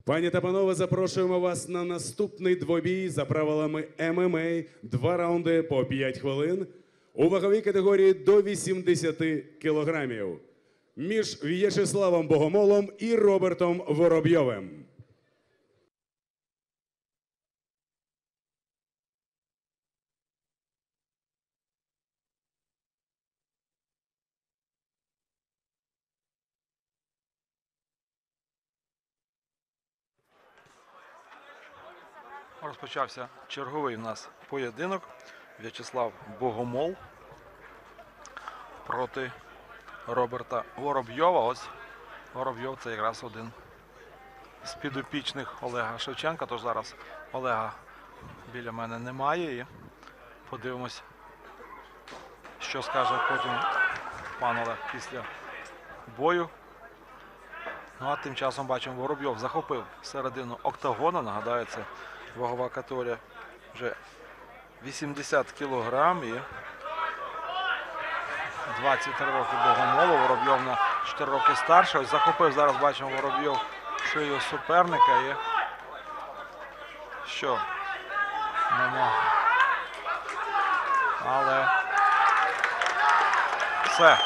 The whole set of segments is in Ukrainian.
Пані та панове, запрошуємо вас на наступний двобій за правилами ММА. 2 раунди по 5 хвилин у ваговій категорії до 80 кілограмів між В'ячеславом Богомолом і Робертом Воробйовим. Розпочався черговий у нас поєдинок. В'ячеслав Богомол проти Роберта Воробйова. Ось Воробйов — це якраз один з підопічних Олега Шевченка. Тож зараз Олега біля мене немає. І подивимось, що скаже потім пан Олег після бою. Ну а тим часом бачимо, Воробйов захопив середину октагону. Нагадаю, це вагова категорія вже 80 кілограм і 23 роки Богомолу. Воробйов на 4 роки старше. Ось захопив, зараз бачимо, Воробйов шию суперника. І що? Нема. Але все.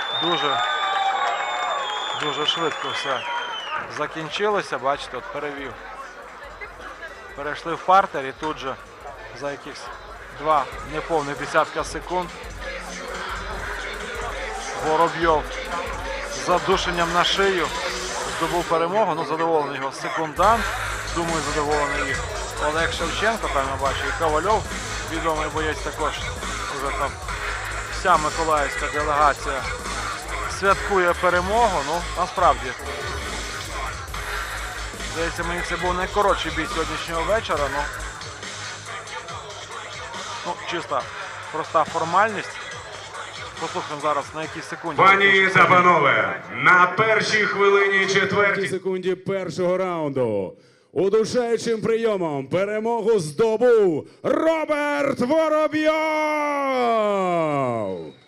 Дуже швидко все закінчилося. Бачите, от перевів. Перейшли в партер і тут же за якихось 2 неповних десятка секунд Воробйов з задушенням на шию здобув перемогу. Ну, задоволений його секундант. Думаю, задоволений і Олег Шевченко. Там я бачу і Ковальов, відомий боєць також. Уже там вся миколаївська делегація святкує перемогу. Ну, насправді, здається, мені це був найкоротший бій сьогоднішнього вечора. Ну, чиста, проста формальність. Послухаємо зараз, на якій секунді. Пані та панове, на першій хвилині 4 секунді першого раунду удушаючим прийомом перемогу здобув Роберт Воробйов!